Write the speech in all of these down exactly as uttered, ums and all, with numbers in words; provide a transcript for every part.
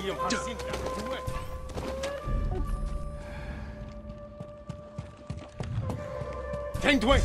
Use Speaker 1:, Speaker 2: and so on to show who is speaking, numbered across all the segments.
Speaker 1: زي محسين جوات. تاني وين؟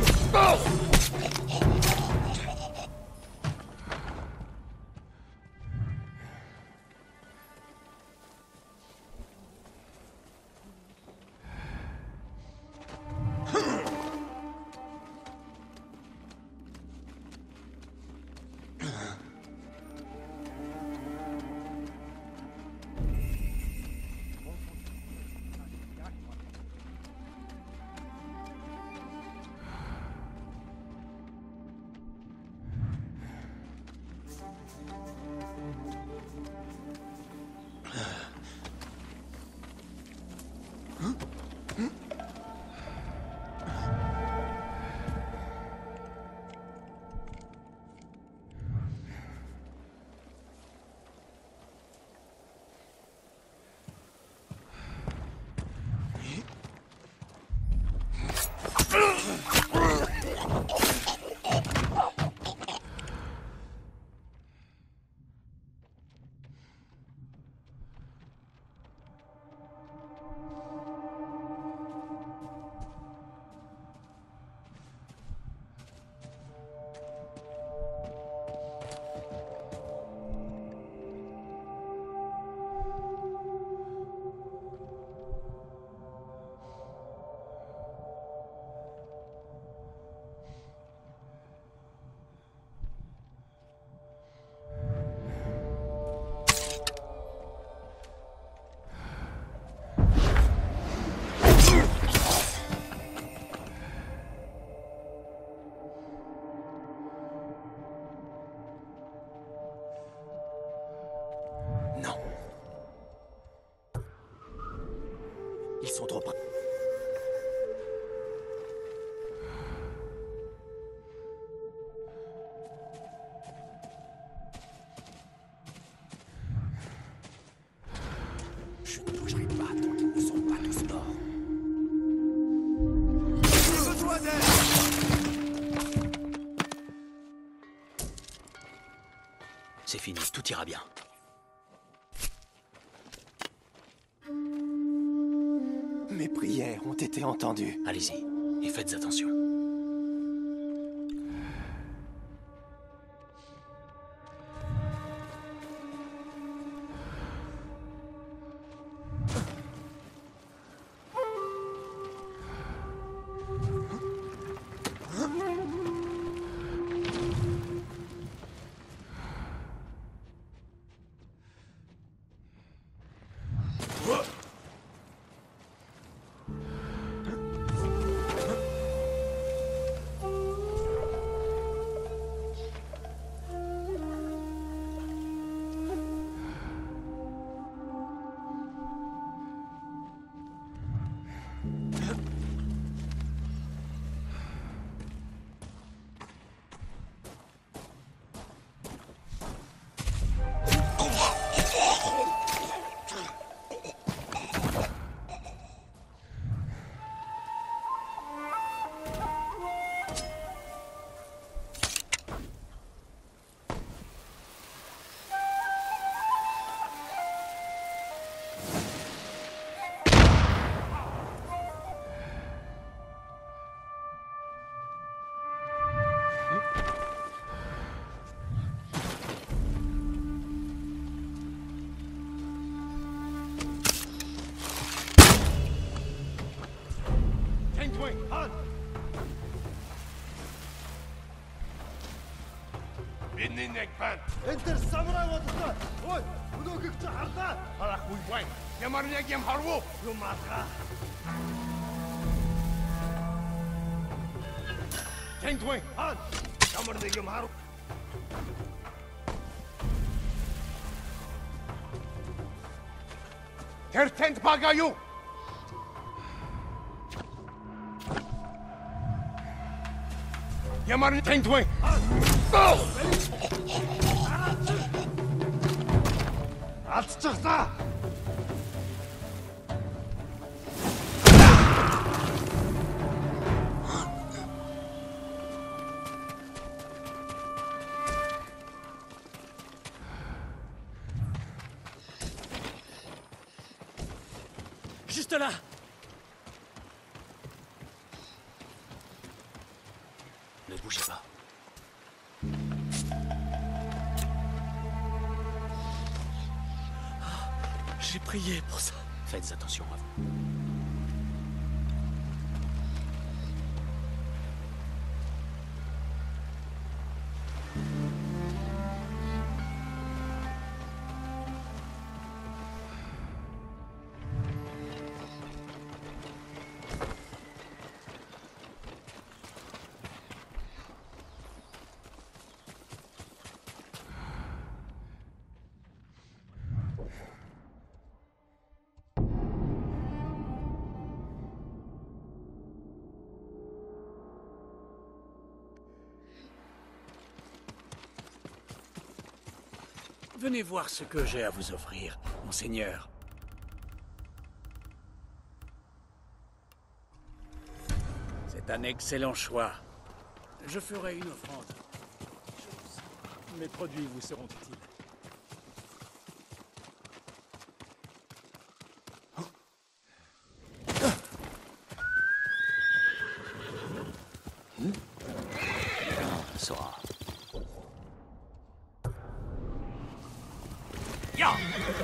Speaker 2: Ils sont trop près. Je ne bougerai pas tant qu'ils ne sont pas tous morts. J'ai besoin d'aide! C'est fini, tout ira bien. Mes prières ont été entendues. Allez-y, et faites attention.
Speaker 1: إنك بان
Speaker 3: أنت الساموراي وضعت وي ودوكك تحرقات
Speaker 1: هلا أخوي وين يا مرنيك يا محروب
Speaker 3: يوم معتقا
Speaker 1: تنت وين
Speaker 3: هان يا مرنيك يا محروب
Speaker 1: ترتنت باقايو يا مرني تنت وين
Speaker 3: عطشتغطا
Speaker 4: Juste là.
Speaker 2: Ne bougez pas.
Speaker 4: J'ai prié pour ça.
Speaker 2: Faites attention à vous.
Speaker 4: Venez voir ce que j'ai à vous offrir, monseigneur. C'est un excellent choix. Je ferai une offrande. Mes produits vous seront utiles.
Speaker 2: Sora.
Speaker 4: Ya!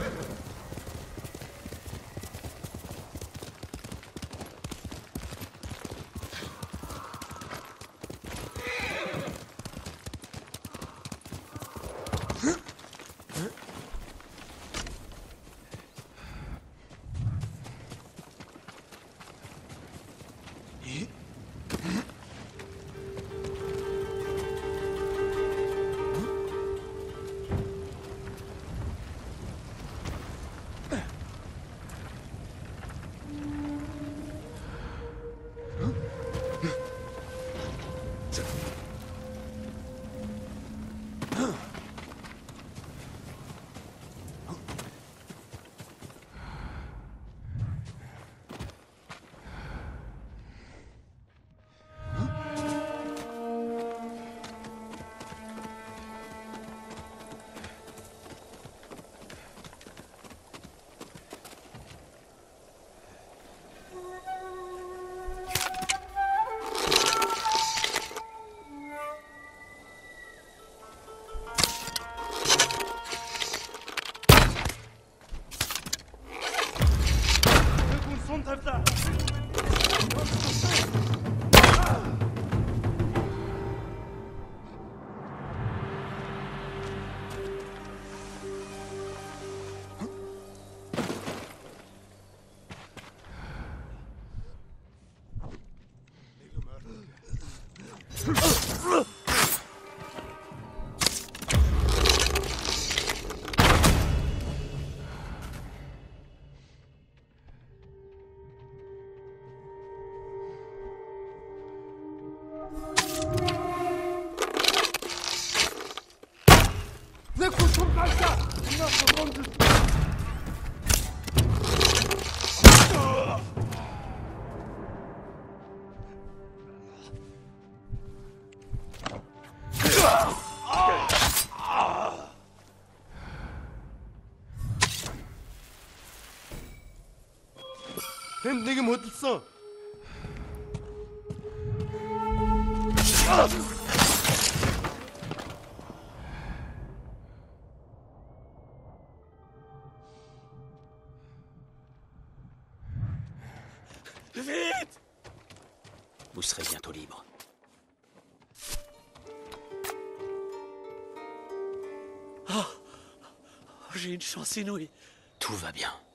Speaker 3: Тэнд нэг юм хөдөлсөн.
Speaker 4: Vite!
Speaker 2: Vous serez bientôt libre.
Speaker 4: Oh, j'ai une chance inouïe.
Speaker 2: Tout va bien.